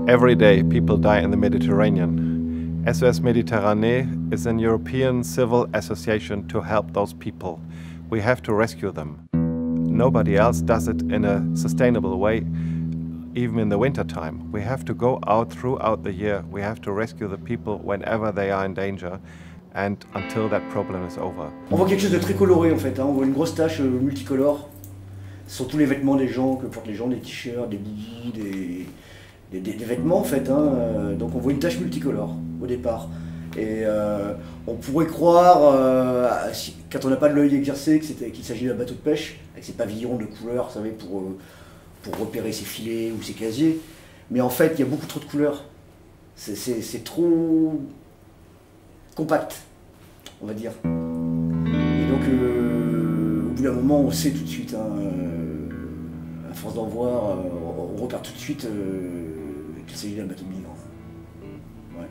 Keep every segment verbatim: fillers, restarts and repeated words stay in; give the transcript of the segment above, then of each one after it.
Every day people die in the Mediterranean. S O S Méditerranée is an European civil association to help those people. We have to rescue them. Nobody else does it in a sustainable way, even in the winter time. We have to go out throughout the year. We have to rescue the people whenever they are in danger and until that problem is over. On voit quelque chose de très coloré en fait, hein. On voit une grosse tache euh, multicolore. Ce sont tous les vêtements des gens, que portent les gens, des t-shirts, des boubous, des, des, des, des vêtements en fait, hein. Donc on voit une tache multicolore au départ. Et euh, on pourrait croire, euh, si, quand on n'a pas de l'œil exercé, qu'il s'agit d'un bateau de pêche, avec ses pavillons de couleurs, vous savez, pour, euh, pour repérer ses filets ou ses casiers. Mais en fait, il y a beaucoup trop de couleurs. C'est trop compact, on va dire. Et donc, euh, au bout d'un moment, on sait tout de suite, hein, euh, à force d'en voir, euh, on repère tout de suite euh, qu'il s'agit d'un bateau de migrants. Ouais.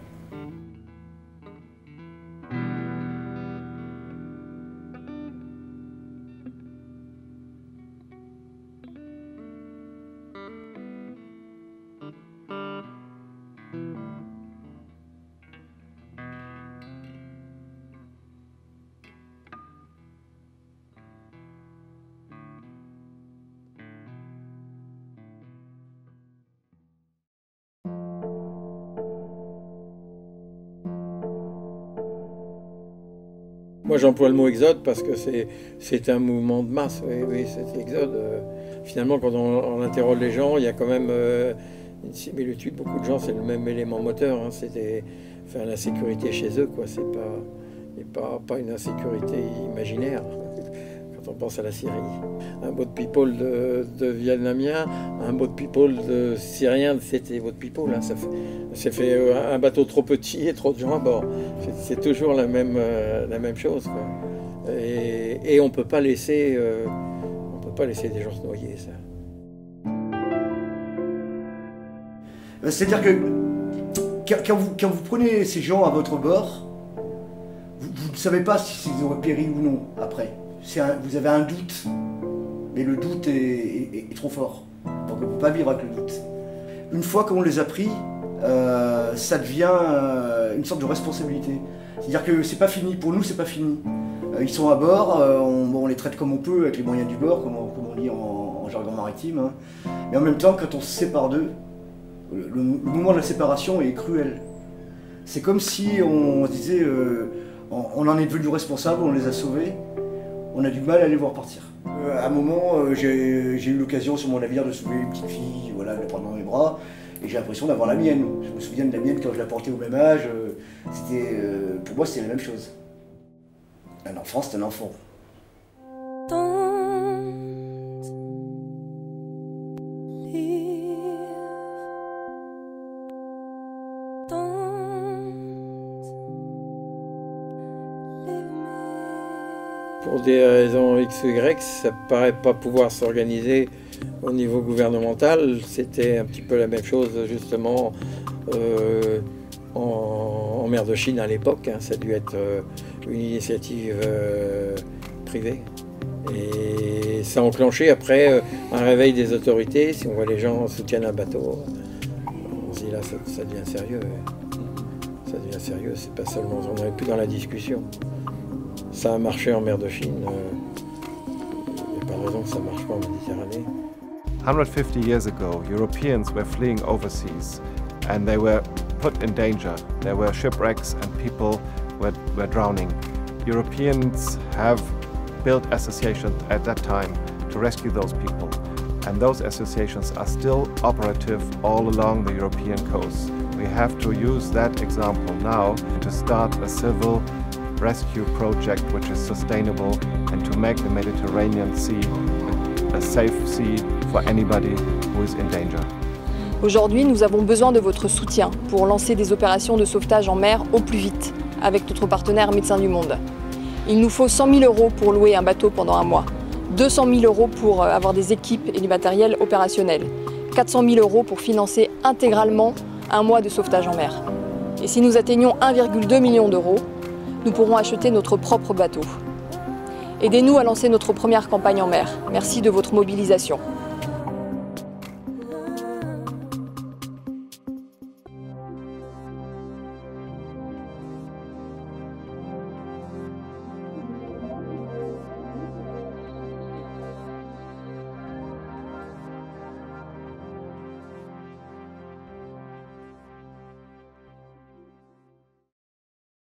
Moi j'emploie le mot exode parce que c'est un mouvement de masse, oui, oui cet exode. Euh, finalement quand on, on interroge les gens, il y a quand même euh, une similitude, beaucoup de gens c'est le même élément moteur, hein, c'était enfin, l'insécurité chez eux, quoi. C'est pas, et pas, pas une insécurité imaginaire. Quand on pense à la Syrie. Un boat people de, de Vietnamien, un boat people de Syrien, c'était boat people. Hein. Ça fait, fait un bateau trop petit et trop de gens à bord. C'est toujours la même, euh, la même chose, quoi. Et, et on peut pas laisser, euh, on peut pas laisser des gens se noyer, ça. C'est-à-dire que quand vous, quand vous prenez ces gens à votre bord, vous, vous ne savez pas s'ils auraient péri ou non après. Un, vous avez un doute, mais le doute est, est, est trop fort. Donc on ne peut pas vivre avec le doute. Une fois qu'on les a pris, euh, ça devient euh, une sorte de responsabilité. C'est-à-dire que c'est pas fini, pour nous c'est pas fini. Euh, ils sont à bord, euh, on, bon, on les traite comme on peut, avec les moyens du bord, comme on, comme on dit en, en jargon maritime. Hein. Mais en même temps, quand on se sépare d'eux, le, le moment de la séparation est cruel. C'est comme si on, on se disait, euh, on, on en est devenu responsable, on les a sauvés. On a du mal à les voir partir. Euh, à un moment, euh, j'ai eu l'occasion sur mon navire de sauver une petite fille, voilà, de la prendre dans mes bras, et j'ai l'impression d'avoir la mienne. Je me souviens de la mienne quand je la portais au même âge. Euh, c'était, euh, pour moi, c'était la même chose. Un enfant, c'est un enfant. Pour des raisons X ou Y, ça ne paraît pas pouvoir s'organiser au niveau gouvernemental. C'était un petit peu la même chose justement euh, en, en mer de Chine à l'époque. Hein. Ça a dû être euh, une initiative euh, privée. Et ça a enclenché après euh, un réveil des autorités. Si on voit les gens soutiennent un bateau, on se dit là ça, ça devient sérieux. Ça devient sérieux, c'est pas seulement, on n'est plus dans la discussion. Ça a marché en mer de Chine, il n'y a pas de raison que ça ne marche pas en Méditerranée. one hundred fifty years ago, Europeans were fleeing overseas and they were put in danger. There were shipwrecks and people were, were drowning. Europeans have built associations at that time to rescue those people. And those associations are still operative all along the European coast. We have to use that example now to start a civil rescue project which is sustainable and to make the Mediterranean Sea a safe sea for anybody who is in danger. Aujourd'hui, nous avons besoin de votre soutien pour lancer des opérations de sauvetage en mer au plus vite avec notre partenaire Médecins du Monde. Il nous faut cent mille euros pour louer un bateau pendant un mois, deux cent mille euros pour avoir des équipes et du matériel opérationnel, quatre cent mille euros pour financer intégralement un mois de sauvetage en mer. Et si nous atteignons un virgule deux million d'euros, nous pourrons acheter notre propre bateau. Aidez-nous à lancer notre première campagne en mer. Merci de votre mobilisation.